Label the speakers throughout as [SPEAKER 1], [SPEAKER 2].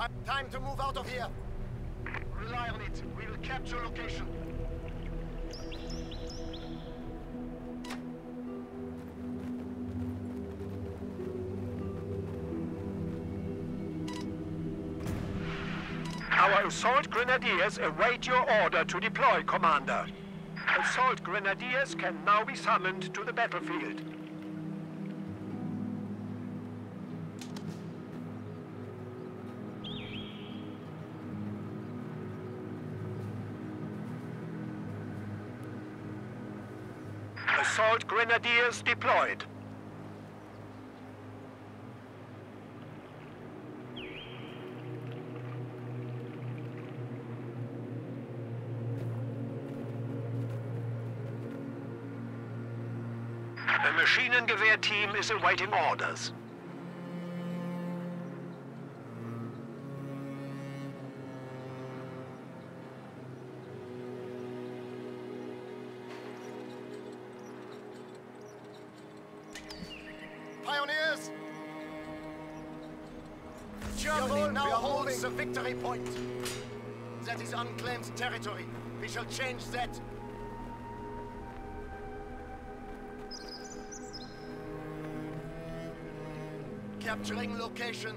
[SPEAKER 1] Time to move out of here. Rely on it. We will capture location.
[SPEAKER 2] Our assault grenadiers await your order to deploy, Commander. Assault grenadiers can now be summoned to the battlefield. Assault grenadiers deployed. The Maschinengewehr team is awaiting orders.
[SPEAKER 1] Pioneers! Germany now holds the victory point. That is unclaimed territory. We shall change that. Capturing location.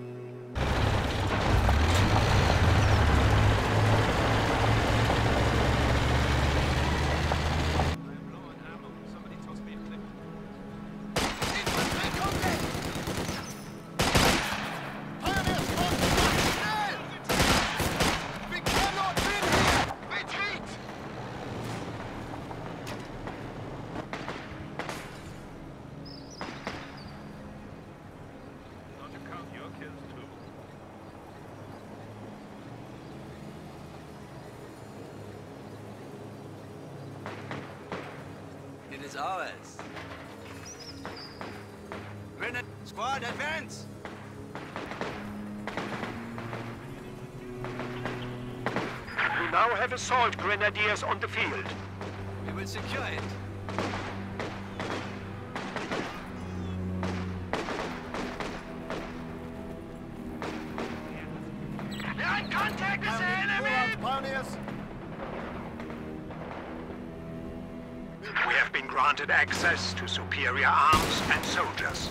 [SPEAKER 3] It is ours. Grenade squad, advance!
[SPEAKER 2] We now have assault grenadiers on the field.
[SPEAKER 3] We will secure it.
[SPEAKER 2] We are in contact with the enemy!
[SPEAKER 1] Pioneers!
[SPEAKER 2] We have been granted access to superior arms and soldiers.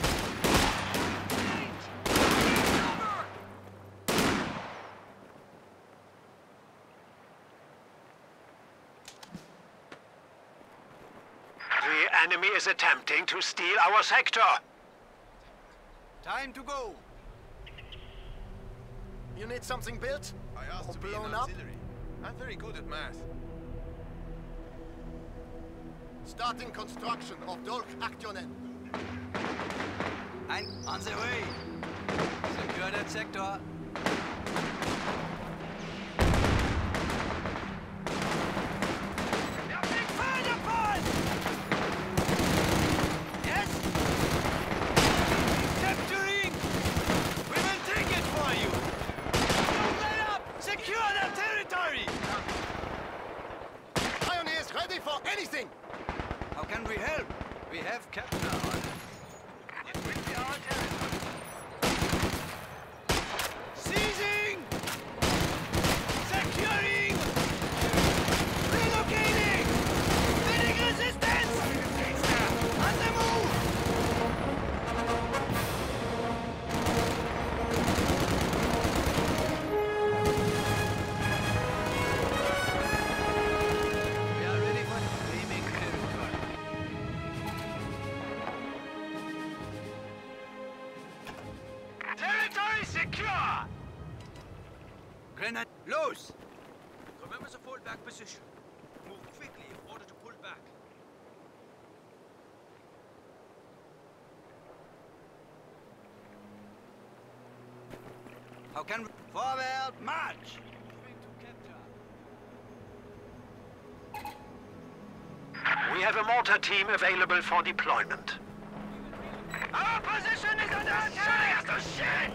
[SPEAKER 2] The enemy is attempting to steal our sector.
[SPEAKER 3] Time to go.
[SPEAKER 1] You need something built?
[SPEAKER 4] I asked
[SPEAKER 1] Or
[SPEAKER 4] to be
[SPEAKER 1] blown
[SPEAKER 4] an
[SPEAKER 1] up?
[SPEAKER 4] auxiliary. I'm very good at math.
[SPEAKER 1] Starting construction of Dolk Aktionen.
[SPEAKER 3] On the way. Secure that sector. We are being fired upon! Yes? Capturing! We will take it for you! Don't let up! Secure that territory!
[SPEAKER 1] Pioneers ready for anything!
[SPEAKER 3] How can we help? We have captured our... It will be our territory. Seizing! Securing! Relocating! Meeting resistance! On the move! We are ready for claiming territory. Territory secure! Grenade loose!
[SPEAKER 5] Remember the fallback position. Move quickly in order to pull back.
[SPEAKER 3] How can we... Forward, march! Moving to capture.
[SPEAKER 2] We have a mortar team available for deployment.
[SPEAKER 3] Our position is under attack! Shooting us to shit!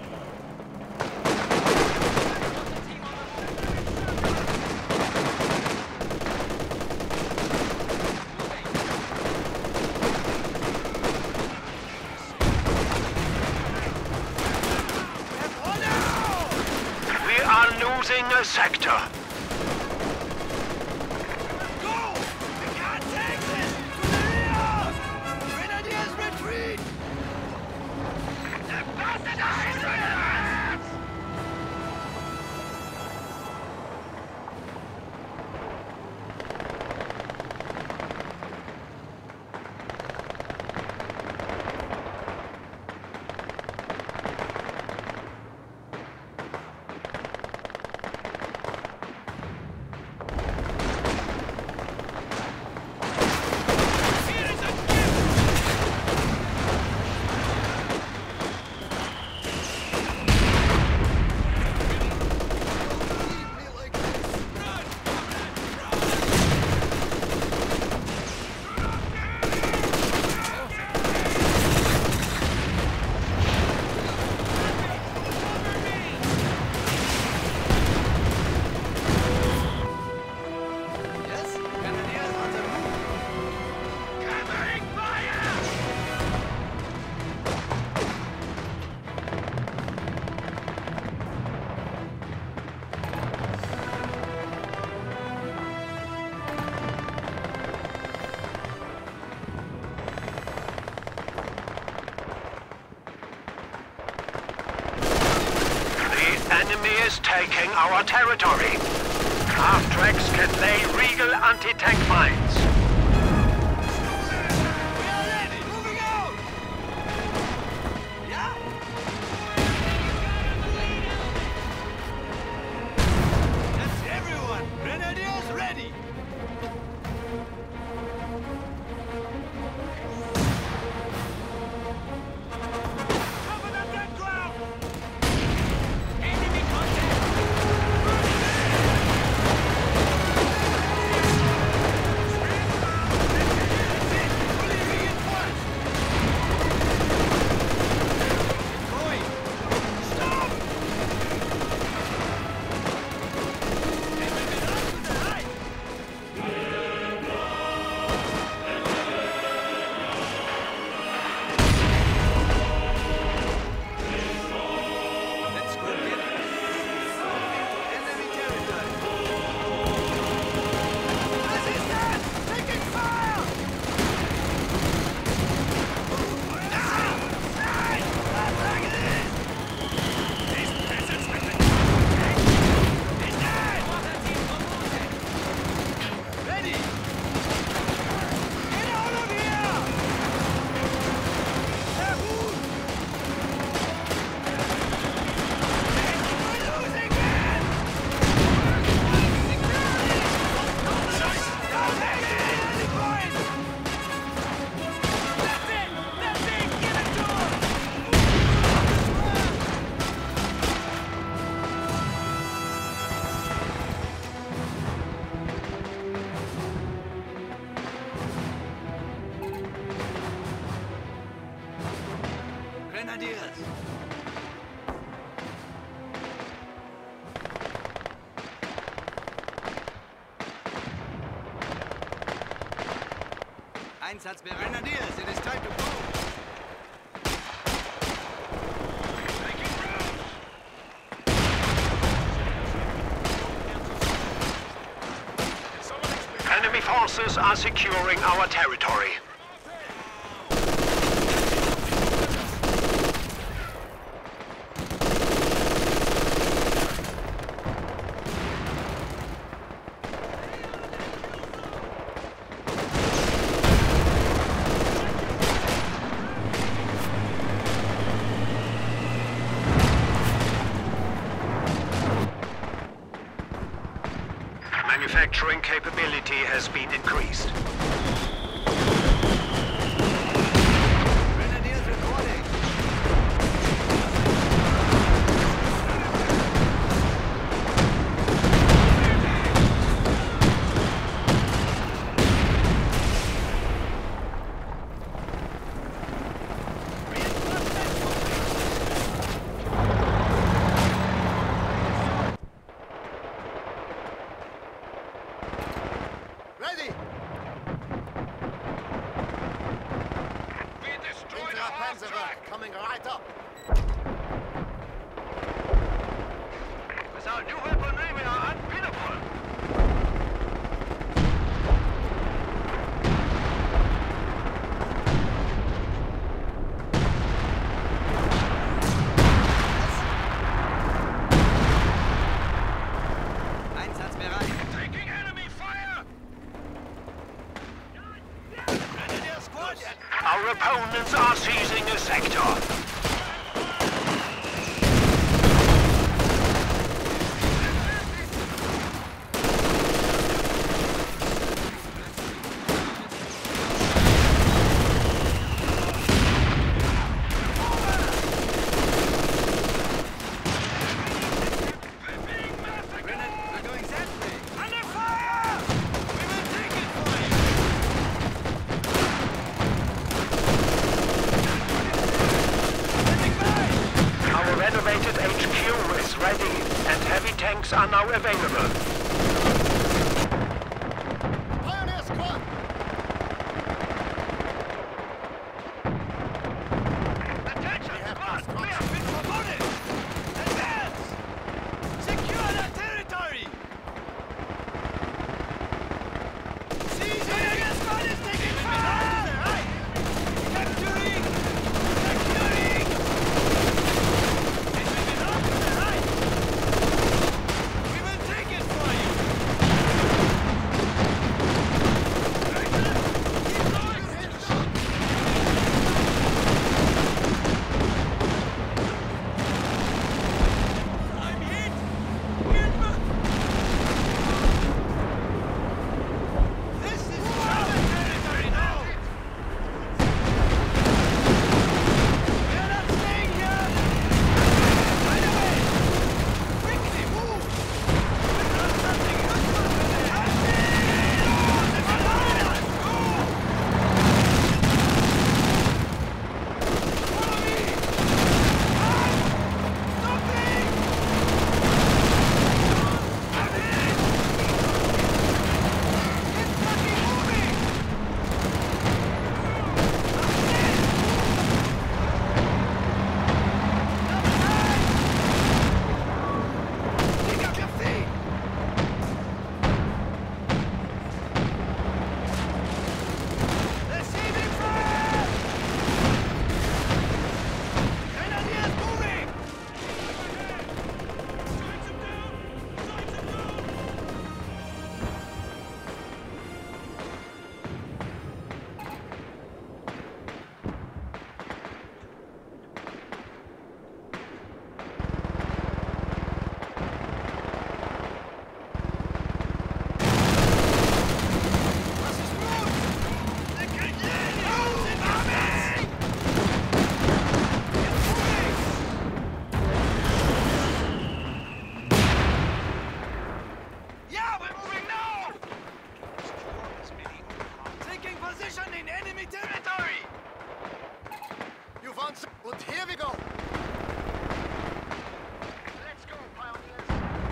[SPEAKER 2] losing a sector.
[SPEAKER 3] Go! We can't take this! To the rear! Grenadiers retreat! The bastard!
[SPEAKER 2] Is taking our territory. Half-tracks can lay regal anti-tank mines.
[SPEAKER 3] We are ready! Moving out! Yeah? That's everyone! Grenadiers ready! Cover the dead ground! Enemy contact! Grenadiers! Einsatz bei Grenadiers, it is time to move!
[SPEAKER 2] Enemy forces are securing our territory. Manufacturing capability has been increased.
[SPEAKER 3] Grenadiers recording!
[SPEAKER 1] Ready!
[SPEAKER 2] We destroyed
[SPEAKER 1] Panzerwerk coming right up.
[SPEAKER 5] With our new weapon
[SPEAKER 2] tanks are now available.
[SPEAKER 1] Pioneer squad!
[SPEAKER 3] Attention, squad! We have been promoted! Advance! Secure the territory! Seize it! Your squad is taking fire! Right! Capturing! Securing! It will be up to the right! We will take it for you! Keep going! I'm hit! This is German territory now! We are not staying here! Right away! Quickly move! We've got something useful today! Follow me! Stopping! I'm hit! It's fucking moving! Pick up your feet! Receiving fire! Grenadiers moving! Sights them down! Sights them down! Das ist gut! The Grenadiers sind coming! It's moving! Yeah, we're moving now! Taking position in enemy territory!
[SPEAKER 1] You want some? And here we go! Let's go, pioneers!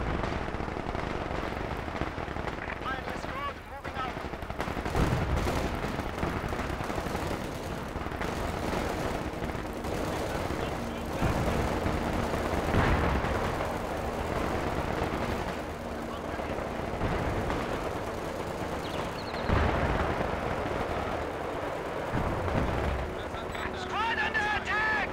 [SPEAKER 1] Pioneer squad, moving out!
[SPEAKER 3] Squad under attack!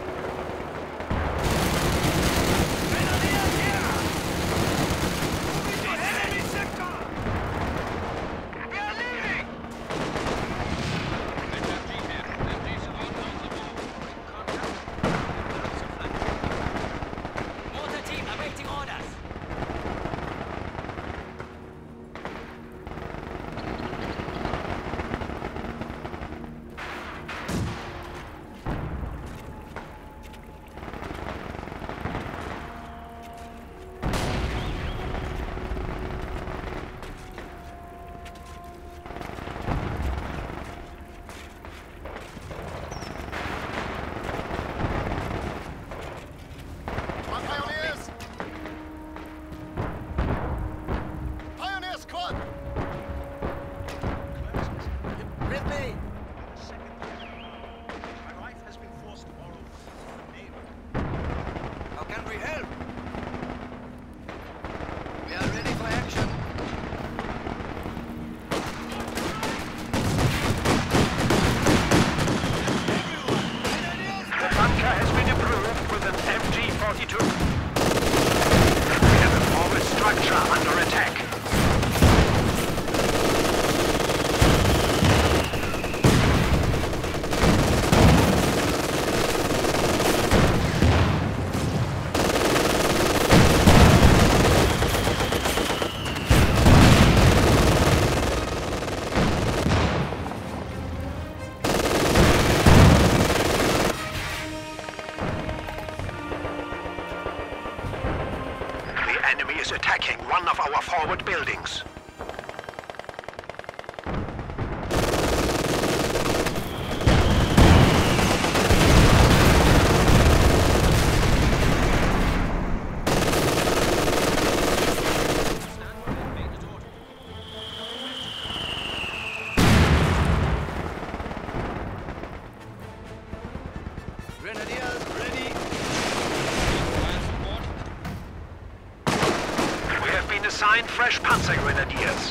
[SPEAKER 2] one of our forward buildings. assigned fresh Panzer Grenadiers.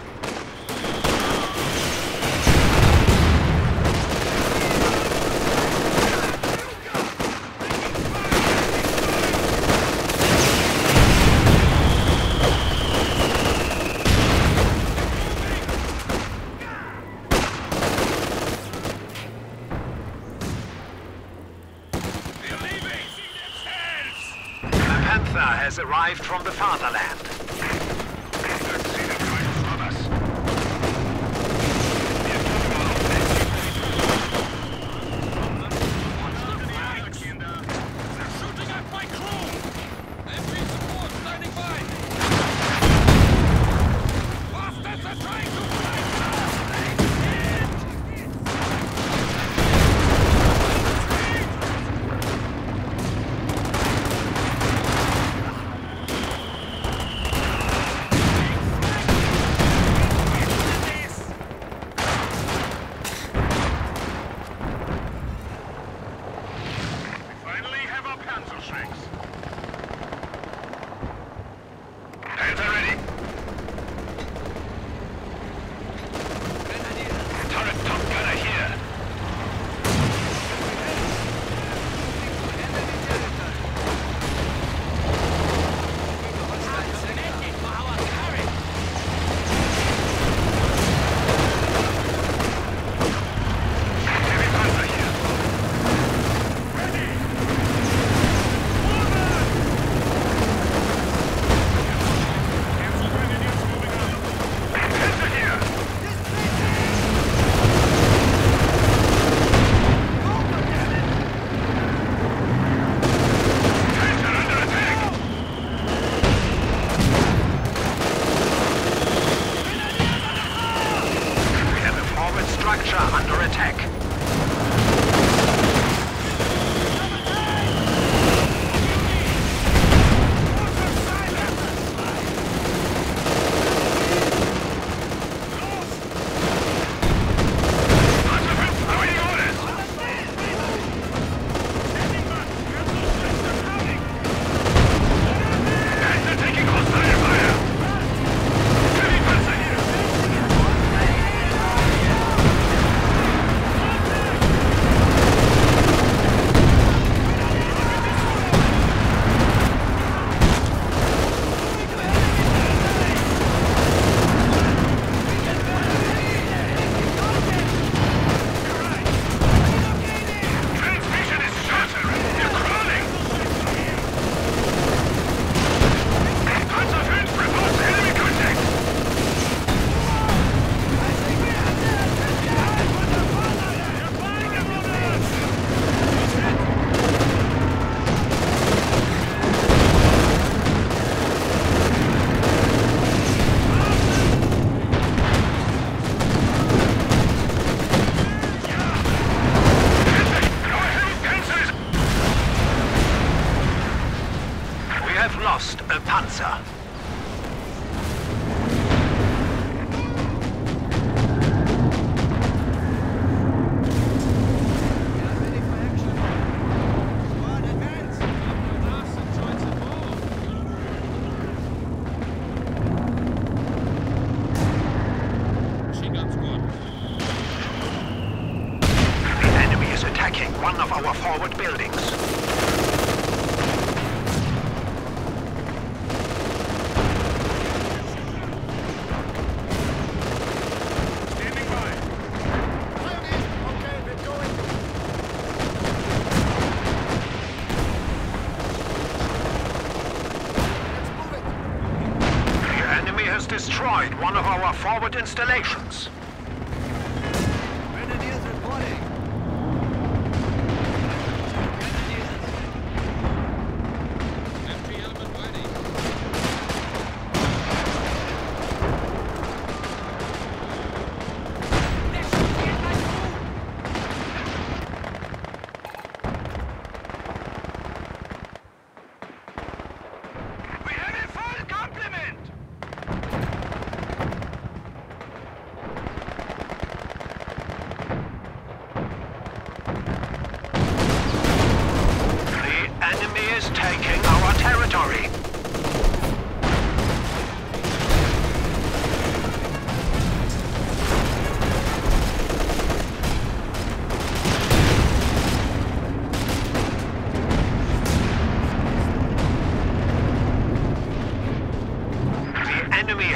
[SPEAKER 2] Has arrived from the fatherland.
[SPEAKER 3] Shooting at my crew! Every support standing by! Bastards are trying to fly past!
[SPEAKER 2] Lost a Panzer. The enemy is attacking one of our forward buildings. Destroyed one of our forward installations.
[SPEAKER 3] Grenadiers reporting. Empty element ready. We have a full complement!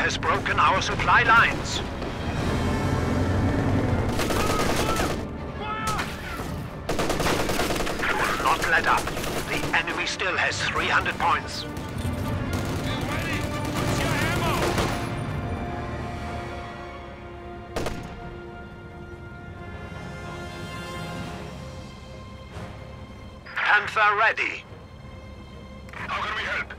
[SPEAKER 2] has broken our supply lines. Do not let up. The enemy still has 300 points. Panther ready.
[SPEAKER 6] How can we help?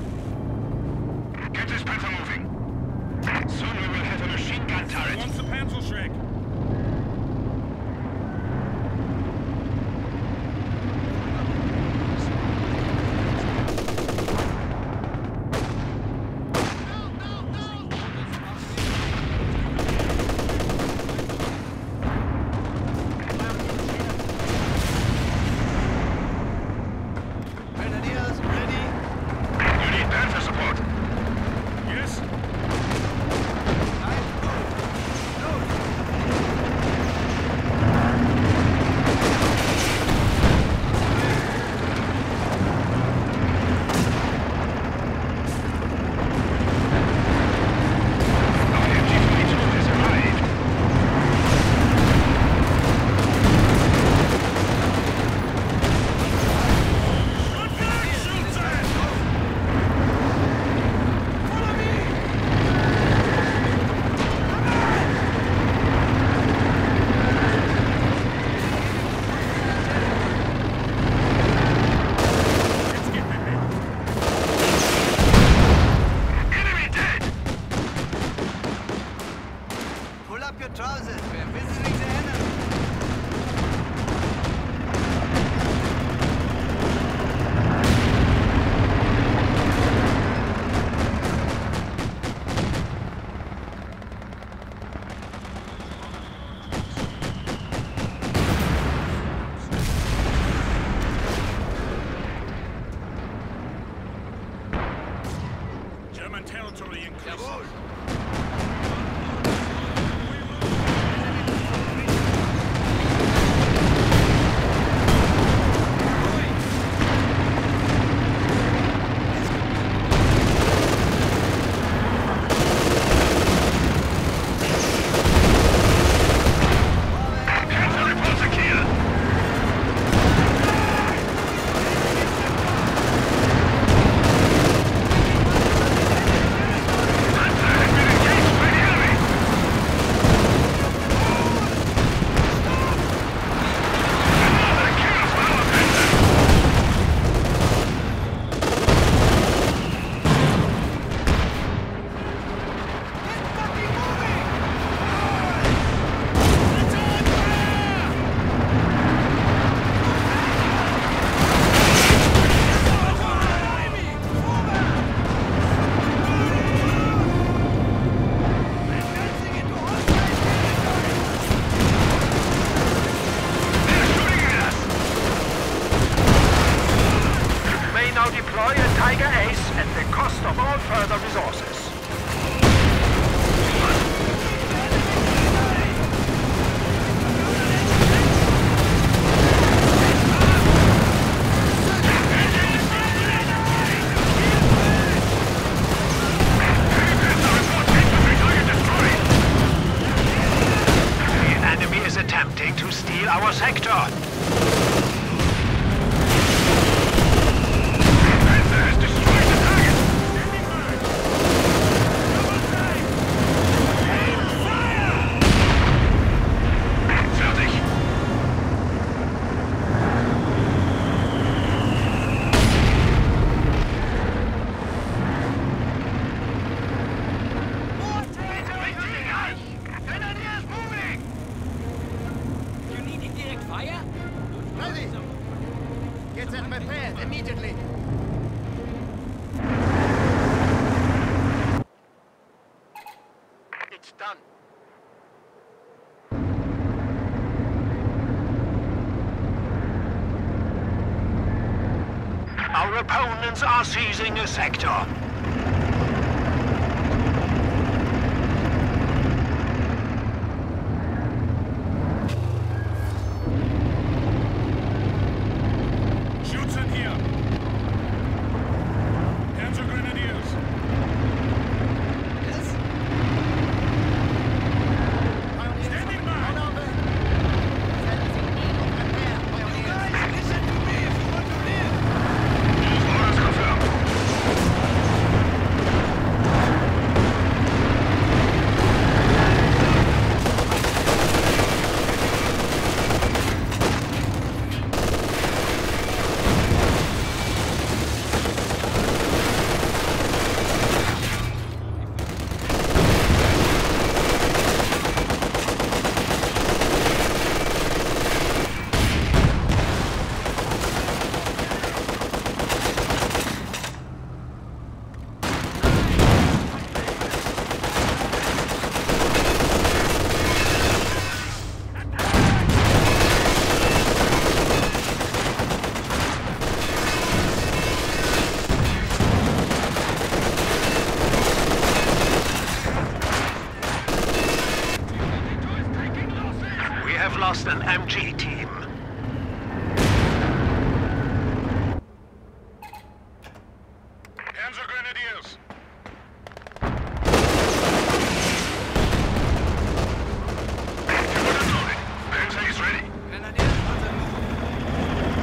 [SPEAKER 6] Get this Panther moving. Soon we will have a machine gun turret.
[SPEAKER 3] Wants the pencil shrek. Territory increases.
[SPEAKER 2] our sector!
[SPEAKER 1] Immediately! It's done.
[SPEAKER 2] Our opponents are seizing a sector.
[SPEAKER 3] Grenadiers! Yes?
[SPEAKER 2] an MG team.
[SPEAKER 6] Hands are grenadiers. Unit loaded. Panzer is ready.
[SPEAKER 5] Grenadiers on the move.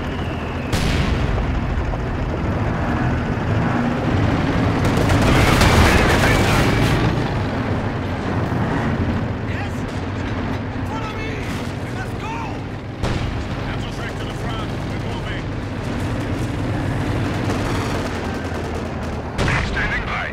[SPEAKER 5] Yes? Follow me! We must go!
[SPEAKER 6] Hands are straight to the front. We're moving. Standing by.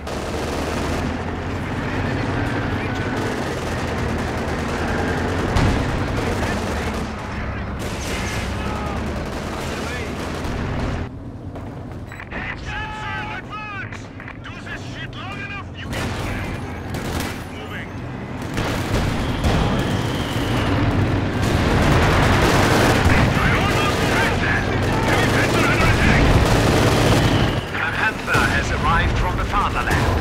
[SPEAKER 6] Sensor, advance! Do this shit long enough, you get moving. I almost cracked that. Heavy Panzer under attack.
[SPEAKER 2] A Panther has arrived from the fatherland.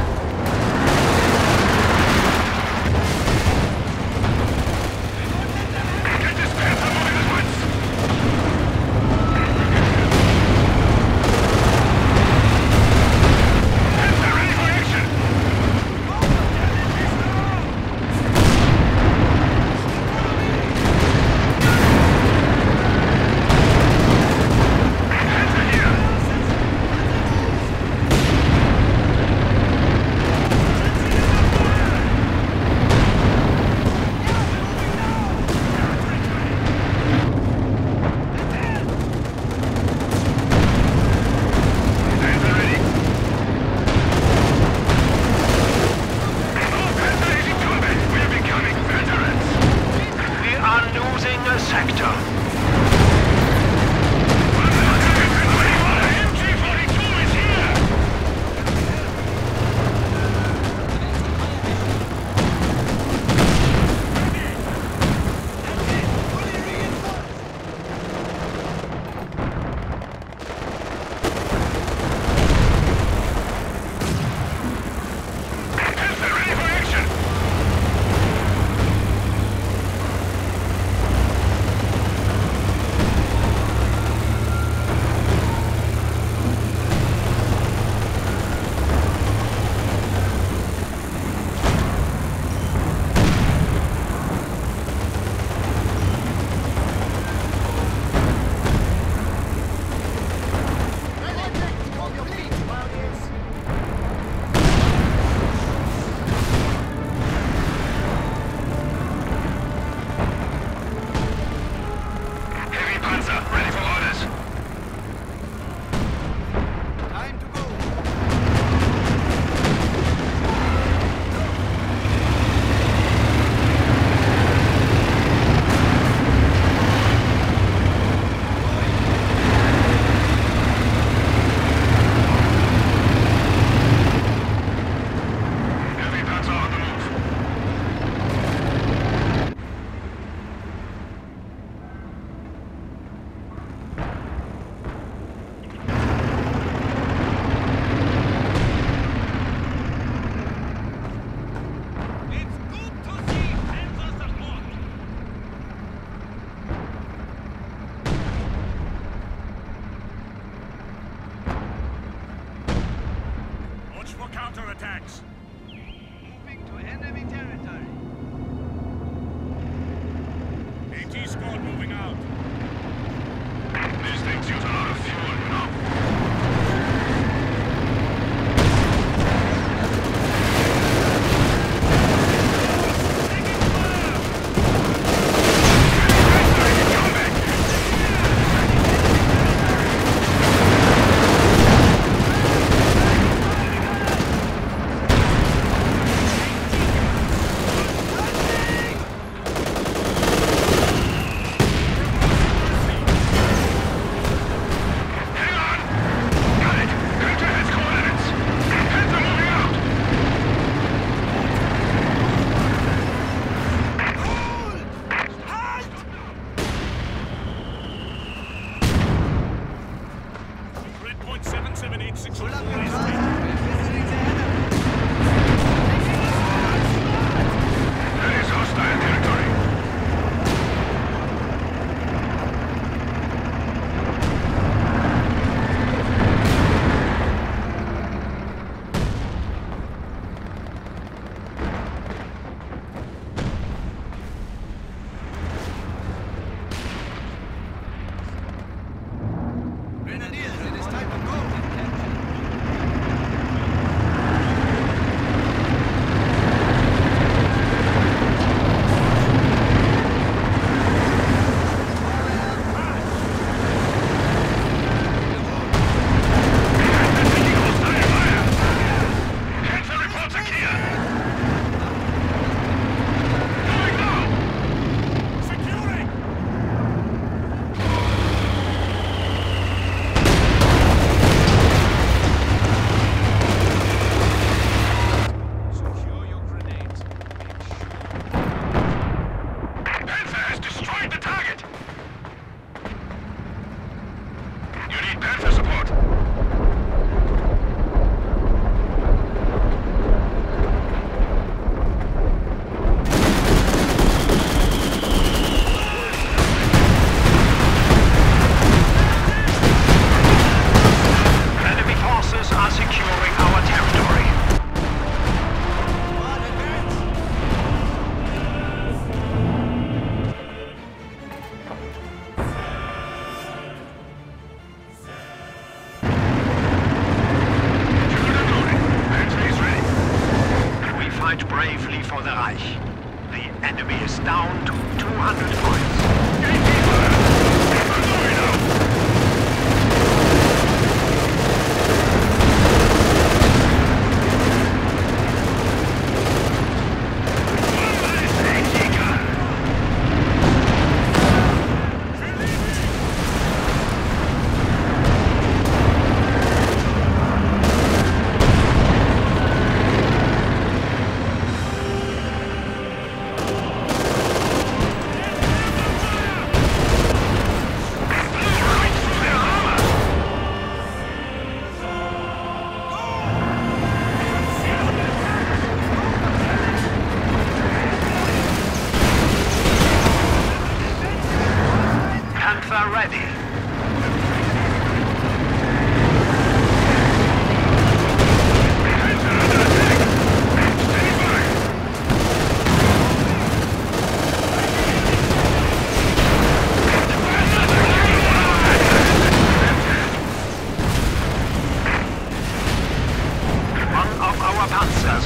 [SPEAKER 6] Get this Panther moving at once. Panther ready for action. Panther here. Panther ready. Oh, Panther is in combat. We are becoming veterans.
[SPEAKER 2] We are losing a sector.
[SPEAKER 6] MG-42 is here. Panther ready for action.
[SPEAKER 1] Red object! Hold your feet, pioneers!
[SPEAKER 6] Heavy Panzer ready for orders.
[SPEAKER 5] Time to go.
[SPEAKER 6] Heavy Panzer on the move.
[SPEAKER 5] It's good to see Panzer support.
[SPEAKER 6] Watch for counterattacks.
[SPEAKER 5] Moving to enemy territory.
[SPEAKER 6] AT squad moving out. These things use a lot of fuel, you know.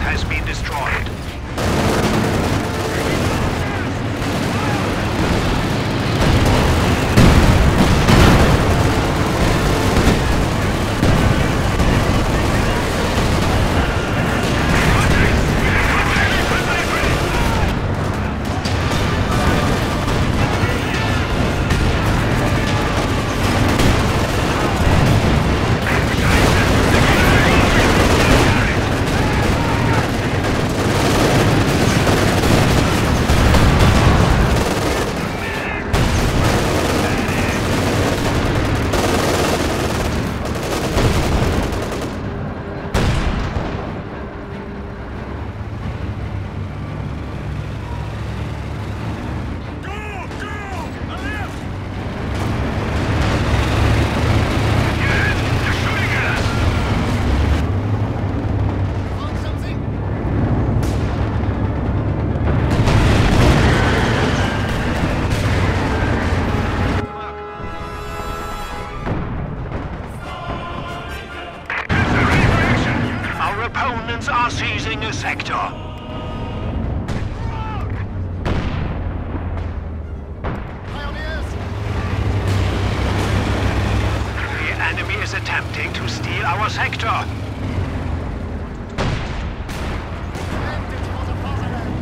[SPEAKER 2] has been destroyed. Are seizing a sector.
[SPEAKER 1] Pioneers!
[SPEAKER 2] The enemy is attempting to steal our sector.
[SPEAKER 1] Ended for the fatherland!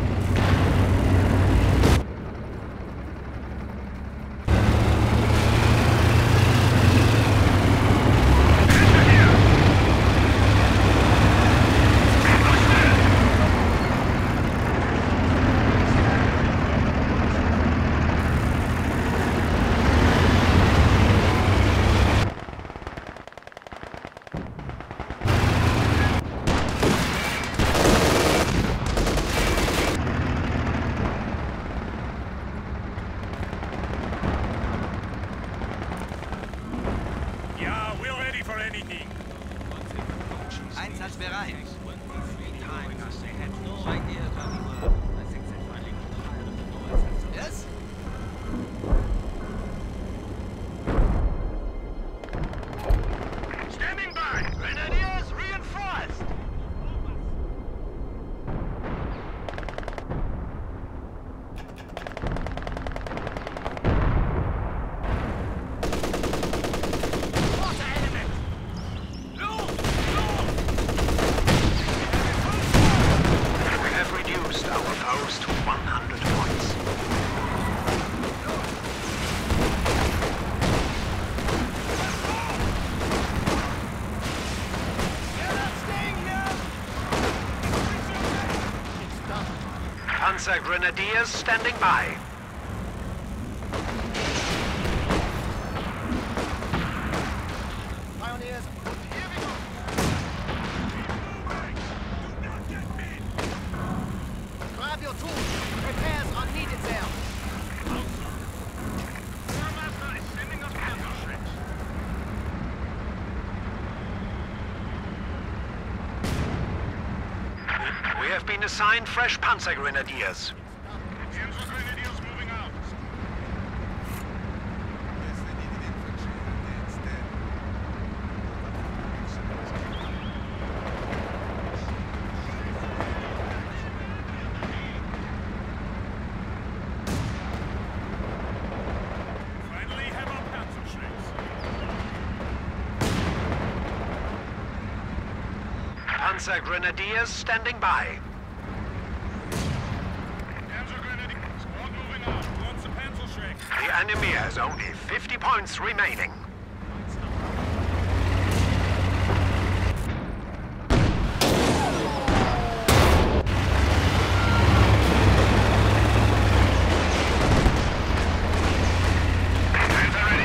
[SPEAKER 6] Yeah, we're ready for anything.
[SPEAKER 5] Einsatzbereit. Yes?
[SPEAKER 6] Standing by! Grenadiers reinforced!
[SPEAKER 2] We have reduced our foes to 100 points. Panzer Grenadiers standing by.
[SPEAKER 1] Pioneers! Grab your tools! Repairs are needed there!
[SPEAKER 6] Master is sending us panzer ships.
[SPEAKER 2] We have been assigned fresh Panzer Grenadiers.
[SPEAKER 6] Panzer Grenadiers moving out.
[SPEAKER 4] Yes, they needed infantry instead.
[SPEAKER 6] Finally have our panzer ships.
[SPEAKER 2] Panzer Grenadiers standing by.
[SPEAKER 6] Panzer Grenadiers, squad moving out. Wants a panzer ship.
[SPEAKER 2] The enemy has only 50 points remaining.
[SPEAKER 6] Panzer ready.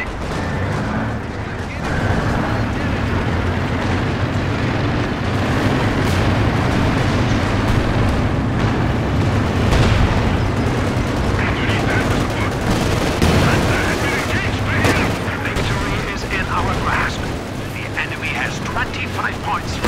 [SPEAKER 2] Victory is in our grasp. The enemy has 25 points